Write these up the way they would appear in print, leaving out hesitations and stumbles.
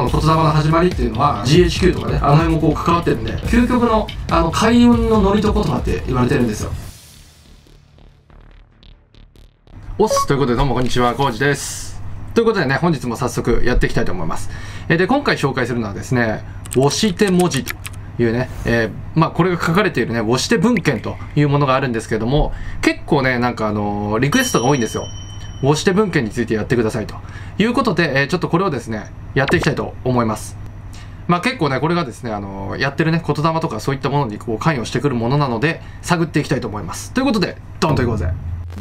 の言霊の始まりっていうのは GHQ とかね、あの辺もこう関わってるんで、究極の開運のノリと言葉って言われてるんですよ。おっす、ということでどうもこんにちは、コウジです。ということでね、本日も早速やっていきたいと思います。で、今回紹介するのはですね、押して文字というね、これが書かれているね、押して文献というものがあるんですけれども、結構ね、なんかリクエストが多いんですよ。押して文献についてやってくださいということで、ちょっとこれをですね、やっていきたいと思います。結構ね、これがですね、やってるね、言霊とかそういったものにこう関与してくるものなので、探っていきたいと思います。ということで、ドンといこうぜ。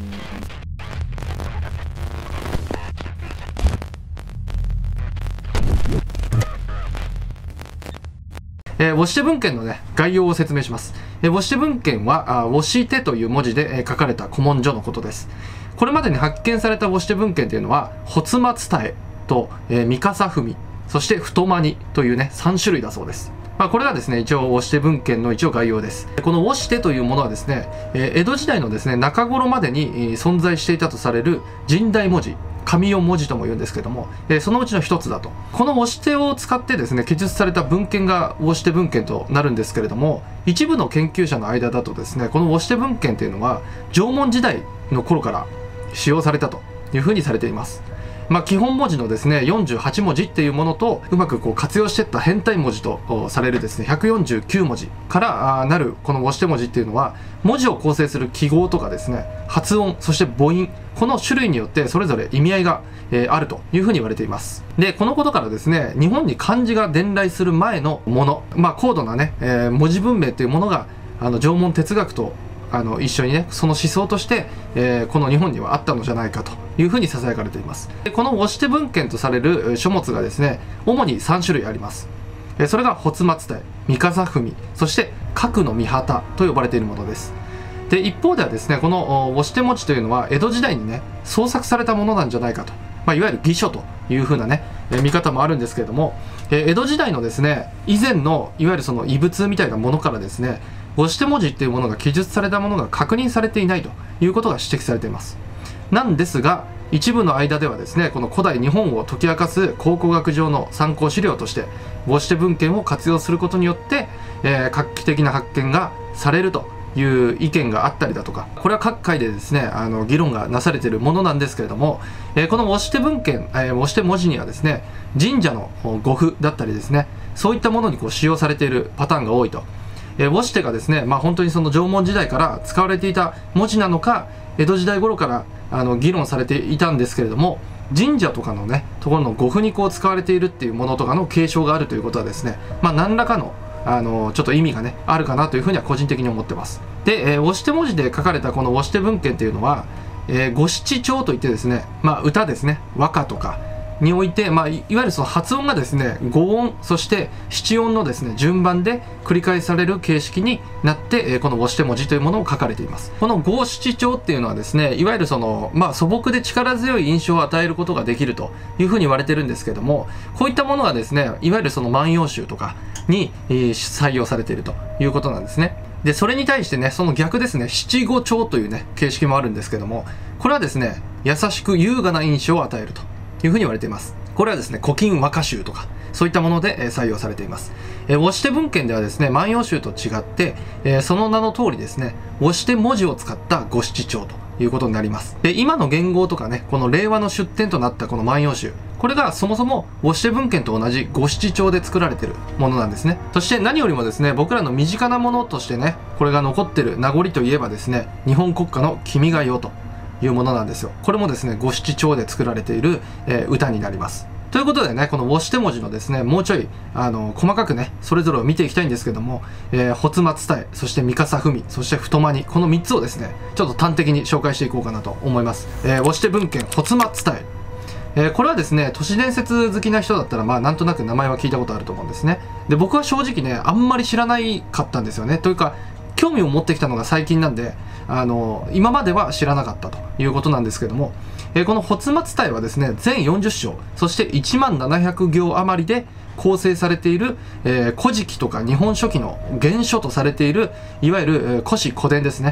押して文献のね、概要を説明します。押して文献は、押してという文字で書かれた古文書のことです。これまでに発見された押して文献というのは、発摩伝と、三笠文、そして太maniというね、3種類だそうです。これがですね、一応押して文献の一応概要です。この押してというものはですね、江戸時代のですね、中頃までに存在していたとされる神代文字、神代文字とも言うんですけども、そのうちの一つだと。この押し手を使ってですね、記述された文献が押して文献となるんですけれども、一部の研究者の間だとですね、この押して文献というのは、縄文時代の頃から使用されたというふうにされています。基本文字のですね、48文字っていうものと、うまくこう活用していった変態文字とされるですね、149文字からなるこの押して文字っていうのは、文字を構成する記号とかですね、発音、そして母音、この種類によってそれぞれ意味合いがあるというふうに言われています。で、このことからですね、日本に漢字が伝来する前のもの、高度なね、文字文明っていうものが、縄文哲学と一緒にね、その思想として、この日本にはあったのじゃないかというふうに囁かれています。で、この押して文献とされる書物がですね、主に3種類あります。それが発摩伝、三笠文、そして核の御旗と呼ばれているものです。で、一方ではですね、この押して文字というのは江戸時代にね、創作されたものなんじゃないかと、いわゆる義書というふうなね、見方もあるんですけれども、江戸時代のですね、以前のいわゆるその遺物みたいなものからですね、押して文字っていうものが記述されたものが確認されていないということが指摘されています。なんですが、一部の間ではですね、この古代日本を解き明かす考古学上の参考資料として、押して文献を活用することによって、画期的な発見がされるという意見があったりだとか、これは各界でですね、議論がなされているものなんですけれども、この押して文献、押して文字にはですね、神社の護符だったりですね、そういったものにこう使用されているパターンが多いと。押してがですね、本当にその縄文時代から使われていた文字なのか、江戸時代頃から議論されていたんですけれども、神社とかのね、ところの護符にこう使われているっていうものとかの継承があるということはですね、何らかのちょっと意味がね、あるかなというふうには個人的に思ってます。で、押して文字で書かれたこの押して文献っていうのは、五七調といってですね、歌ですね、和歌とかにおいて、いわゆるその発音がですね、五音、そして七音のですね、順番で繰り返される形式になって、この押して文字というものを書かれています。この五七調っていうのはですね、いわゆるその、素朴で力強い印象を与えることができるというふうに言われてるんですけども、こういったものはですね、いわゆるその万葉集とかに、採用されているということなんですね。で、それに対してね、その逆ですね、七五調というね、形式もあるんですけども、これはですね、優しく優雅な印象を与えるというふうに言われています。これはですね、古今和歌集とか、そういったもので採用されています。押して文献ではですね、万葉集と違って、その名の通りですね、押して文字を使った五七調ということになります。で、今の元号とかね、この令和の出典となったこの万葉集、これがそもそも押して文献と同じ五七調で作られているものなんですね。そして何よりもですね、僕らの身近なものとしてね、これが残っている名残といえばですね、日本国歌の君が代というものなんですよ。これもですね、五七調で作られている、歌になります。ということでね、この押して文字のですね、もうちょい細かくね、それぞれを見ていきたいんですけども、発摩伝、そして三笠文、そして太mani、この3つをですね、ちょっと端的に紹介していこうかなと思います。押して文献、発摩伝。これはですね、都市伝説好きな人だったら、なんとなく名前は聞いたことあると思うんですね。で、僕は正直ね、あんまり知らないかったんですよね。というか、興味を持ってきたのが最近なんで、今までは知らなかったということなんですけども、この発摩伝はですね、全40章、そして1万700行余りで構成されている、古事記とか日本書紀の原書とされている、いわゆる古史古典ですね。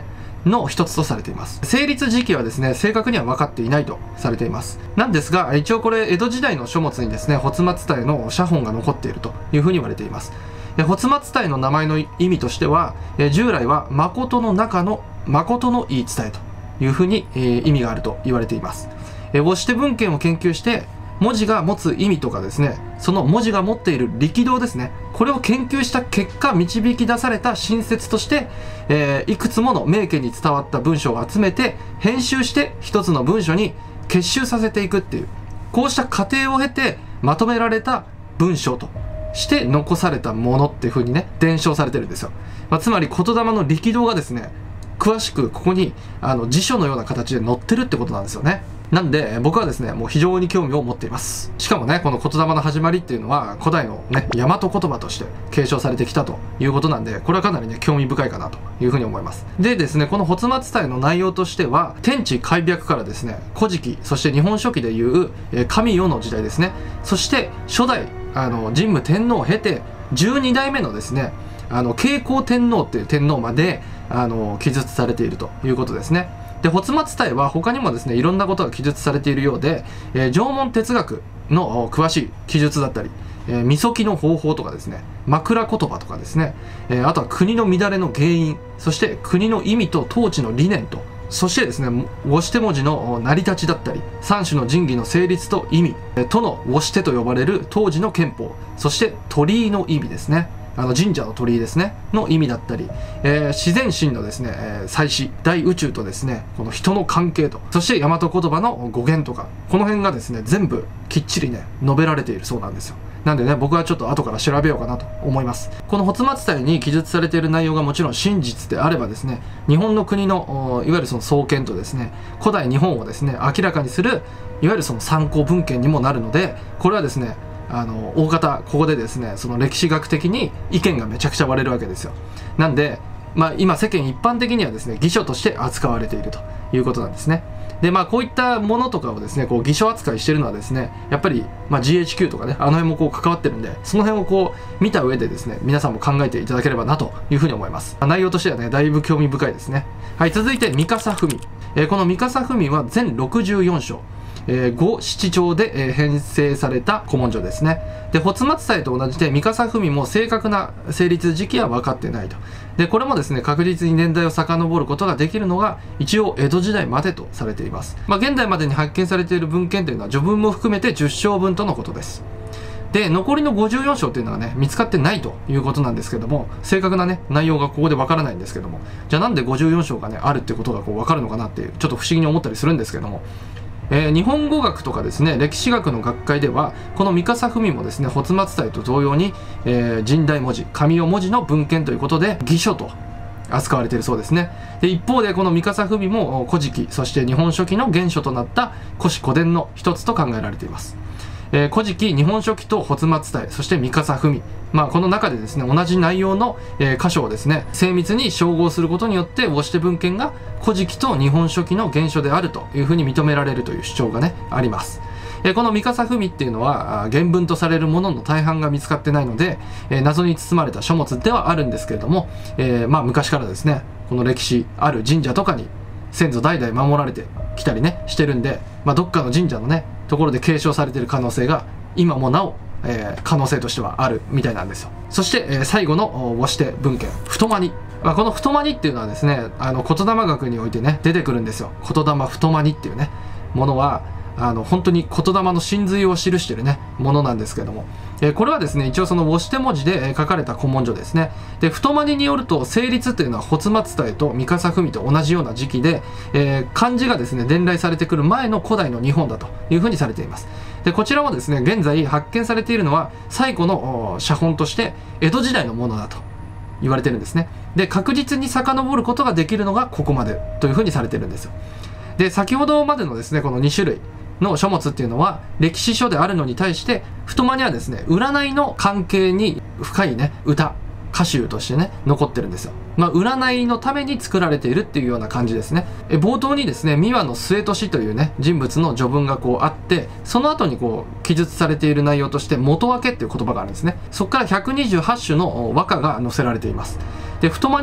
の一つとされています。成立時期はですね、正確には分かっていないとされています。なんですが、一応これ江戸時代の書物にですね、保松隊の写本が残っているというふうに言われています。保松隊の名前の意味としては、従来は誠の中の誠の言い伝えというふうに意味があると言われています。母子手文献を研究して文字が持つ意味とかですね、その文字が持っている力道ですね、これを研究した結果導き出された新説として、いくつもの名家に伝わった文章を集めて編集して一つの文書に結集させていくっていう、こうした過程を経てまとめられた文章として残されたものっていうふうにね、伝承されてるんですよ。つまり言霊の力道がですね、詳しくここに辞書のような形で載ってるってことなんですよね。なんで僕はですね、もう非常に興味を持っています。しかもね、この言霊の始まりっていうのは古代のね、大和言葉として継承されてきたということなんで、これはかなりね、興味深いかなというふうに思います。でですね、この保松隊の内容としては、天地開闢からですね、古事記、そして日本書紀でいう神代の時代ですね、そして初代神武天皇を経て12代目のですね、慶光天皇っていう天皇まで記述されているということですね。で、保松隊は他にもですね、いろんなことが記述されているようで、縄文哲学の詳しい記述だったり、みそきの方法とかですね、枕言葉とかですね、あとは国の乱れの原因、そして国の意味と統治の理念と、そしてですね、母子手文字の成り立ちだったり、三種の神器の成立と意味、都の母子手と呼ばれる当時の憲法、そして鳥居の意味ですね。神社の鳥居ですねの意味だったり、自然神のですね、祭祀大宇宙とですね、この人の関係と、そして大和言葉の語源とか、この辺がですね全部きっちりね述べられているそうなんですよ。なんでね、僕はちょっと後から調べようかなと思います。この保松隊に記述されている内容がもちろん真実であればですね、日本の国のいわゆるその創建とですね、古代日本をですね明らかにするいわゆるその参考文献にもなるので、これはですね大方ここでですね、その歴史学的に意見がめちゃくちゃ割れるわけですよ。なんで、今世間一般的にはですね、義書として扱われているということなんですね。で、こういったものとかをですね、こう義書扱いしてるのはですね、やっぱり、GHQ とかね、辺もこう関わってるんで、その辺をこう見た上でですね、皆さんも考えていただければなというふうに思います。内容としてはね、だいぶ興味深いですね。はい、続いて三笠文。この三笠文は全64章。五七調で編成された古文書ですね。で、保松隊と同じで三笠文も正確な成立時期は分かってないと。で、これもですね、確実に年代を遡ることができるのが一応江戸時代までとされています。現代までに発見されている文献というのは序文も含めて10章分とのことです。で、残りの54章っていうのはね、見つかってないということなんですけども、正確なね、内容がここでわからないんですけども、じゃあなんで54章がね、あるってことがこうわかるのかなっていう、ちょっと不思議に思ったりするんですけども、日本語学とかですね、歴史学の学会では、この三笠文もですね、保松隊と同様に、神代文字、神代文字の文献ということで、義書と扱われているそうですね。で、一方でこの三笠文も古事記、そして日本書紀の原書となった古史古典の一つと考えられています。古事記、日本書紀と保松隊、そして三笠文、この中でですね、同じ内容の、箇所をですね、精密に照合することによって母子手文献が古事記と日本書紀の原書であるというふうに認められるという主張がね、あります。この三笠文っていうのは原文とされるものの大半が見つかってないので、謎に包まれた書物ではあるんですけれども、昔からですね、この歴史ある神社とかに先祖代々守られてきたりねしてるんで、どっかの神社のねところで継承されている可能性が今もなお、可能性としてはあるみたいなんですよ。そして、最後の母子手文献太間に、この太間にっていうのはですね、言霊学においてね出てくるんですよ。言霊太間にっていうねものは本当に言霊の真髄を記しているねものなんですけども、これはですね一応その母子手文字で書かれた古文書ですね。で、太間によると成立というのは保松隊と三笠文と同じような時期で、漢字がですね伝来されてくる前の古代の日本だというふうにされています。で、こちらもですね現在発見されているのは最古の写本として江戸時代のものだと言われてるんですね。で、確実に遡ることができるのがここまでというふうにされてるんですよ。で、先ほどまでのですねこの2種類の書物っていうのは歴史書であるのに対して、太間にはですね占いの関係に深いね歌歌集としてね残ってるんですよ。占いのために作られているっていうような感じですね。冒頭にですね三輪の末利というね人物の序文がこうあって、その後にこう記述されている内容として元分けっていう言葉があるんですね。そこから128種の和歌が載せられています。で、太間に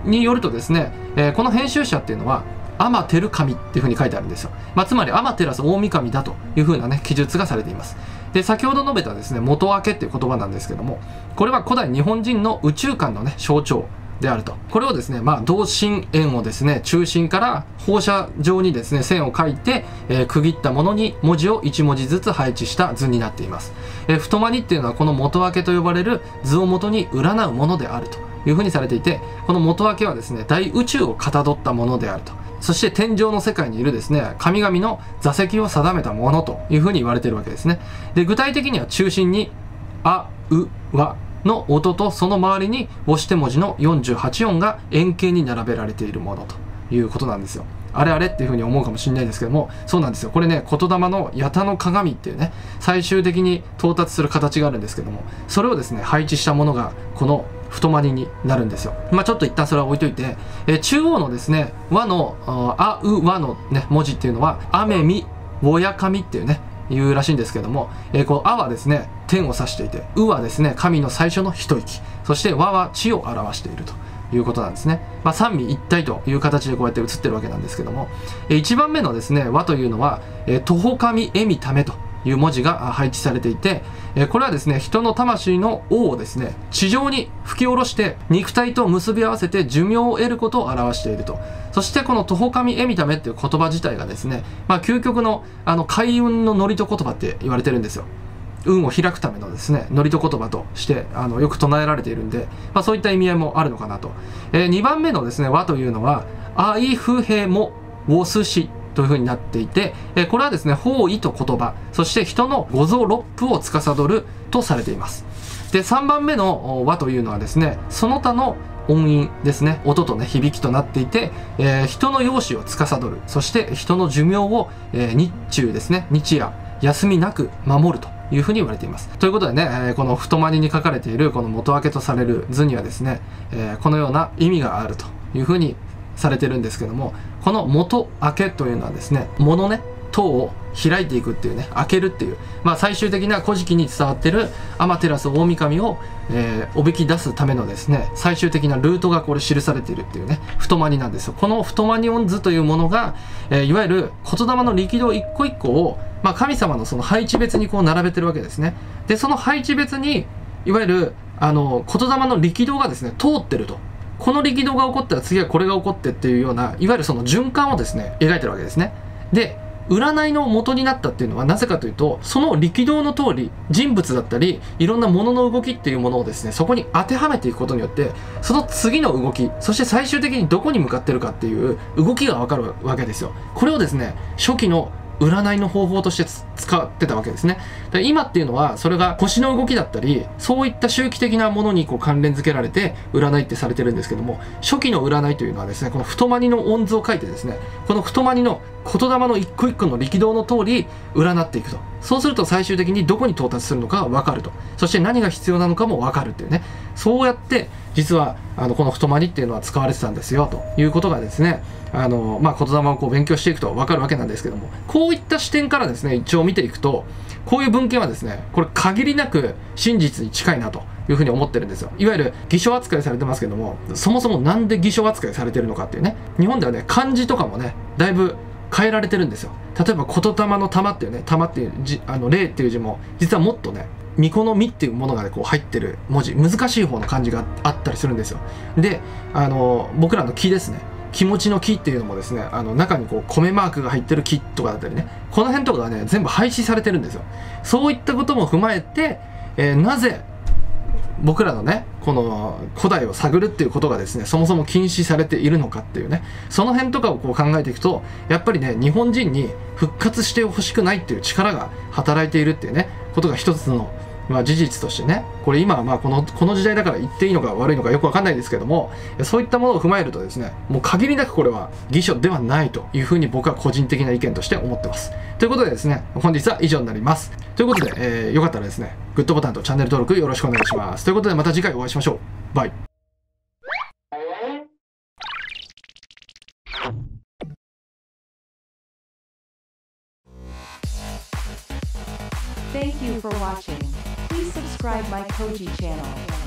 によるとですね、この編集者っていうのは天照神っていうふうに書いてあるんですよ。つまり天照大神だというふうなね記述がされています。で先ほど述べたですね元明っていう言葉なんですけども、これは古代日本人の宇宙観のね象徴であると。これをですね同心円をですね中心から放射状にですね線を描いて、区切ったものに文字を1文字ずつ配置した図になっています。太マニっていうのはこの元明と呼ばれる図を元に占うものであるというふうにされていて、この元明はですね大宇宙をかたどったものであると。そして天上の世界にいるですね神々の座席を定めたものというふうに言われているわけですね。で具体的には中心にあうわの音とその周りに母子手文字の48音が円形に並べられているものということなんですよ。あれあれっていうふうに思うかもしれないですけども、そうなんですよ。これね言霊の八田の鏡っていうね最終的に到達する形があるんですけども、それをですね配置したものがこの太マニになるんですよ。ちょっと一旦それは置いといて、中央のですね和のあう和のね文字っていうのはあめみぼやかみっていうねいうらしいんですけども、このあはですね天を指していて、うはですね神の最初の一息、そして和は地を表しているということなんですね。三位一体という形でこうやって写ってるわけなんですけども、1番目のですね和というのは徒歩神えみためという文字が配置されていて、これはですね人の魂の王をですね地上に吹き下ろして肉体と結び合わせて寿命を得ることを表していると。そしてこの徒歩神えみためっていう言葉自体がですね、究極の開運の祝詞言葉って言われてるんですよ。運を開くためのですね祝詞言葉としてよく唱えられているんで、そういった意味合いもあるのかなと。2番目のですね和というのはあいふへもwoすしというふうになっていて、これはですね方位と言葉、そして人の五臓六腑を司るとされています。で3番目の和というのはですねその他の音韻ですね、音とね響きとなっていて、人の容姿を司る、そして人の寿命を、日中ですね日夜休みなく守るというふうに言われています。ということでね、この太マニに書かれているこの元明とされる図にはですね、このような意味があるというふうにされてるんですけども、この元明というのはですね物ね塔を開いていくっていうね開けるっていう、最終的な古事記に伝わってる天照大神を、おびき出すためのですね最終的なルートがこれ記されているっていうね太マニなんですよ。この太マニ音図というものが、いわゆる言霊の力道一個一個を、神様のその配置別にこう並べてるわけですね。でその配置別にいわゆる言霊の力道がですね通ってると。この力道が起こったら次はこれが起こってっていうようないわゆるその循環をですね描いてるわけですね。で占いの元になったっていうのはなぜかというと、その力道の通り人物だったりいろんなものの動きっていうものをですねそこに当てはめていくことによって、その次の動き、そして最終的にどこに向かってるかっていう動きが分かるわけですよ。これをですね初期の占いの方法として使ってたわけですね。で今っていうのはそれが腰の動きだったりそういった周期的なものにこう関連付けられて占いってされてるんですけども、初期の占いというのはですねこの太マニの音図を書いてですねこの太マニの言霊の一個一個の力道の通り占っていくと。そうすると最終的にどこに到達するのかが分かると。そして何が必要なのかも分かるっていうね、そうやって実はこの太マニっていうのは使われてたんですよということがですね言霊をこう勉強していくと分かるわけなんですけども、こういった視点からですね一応見ていくとこういう文献はですねこれ限りなく真実に近いなというふうに思ってるんですよ。いわゆる偽書扱いされてますけども、そもそもなんで偽書扱いされてるのかっていうね、日本ではね漢字とかもねだいぶ変えられてるんですよ。例えば言霊の玉っていうね玉っていう字霊っていう字も実はもっとね巫女の実っていうものが、ね、こう入ってる文字、難しい方の漢字があったりするんですよ。で僕らの木ですね、気持ちの木っていうのもですね中にこう米マークが入ってる木とかだったりね、この辺とかがね全部廃止されてるんですよ。そういったことも踏まえて、なぜ僕らのねこの古代を探るっていうことがですねそもそも禁止されているのかっていうね、その辺とかをこう考えていくとやっぱりね日本人に復活してほしくないっていう力が働いているっていうねことが一つの事実としてね、これ今はこの時代だから言っていいのか悪いのかよくわかんないですけども、そういったものを踏まえるとですねもう限りなくこれは偽書ではないというふうに僕は個人的な意見として思ってます。ということでですね本日は以上になります。ということで、よかったらですねグッドボタンとチャンネル登録よろしくお願いします。ということでまた次回お会いしましょう。バイ。 Thank you for watching. Please subscribe my Koji channel.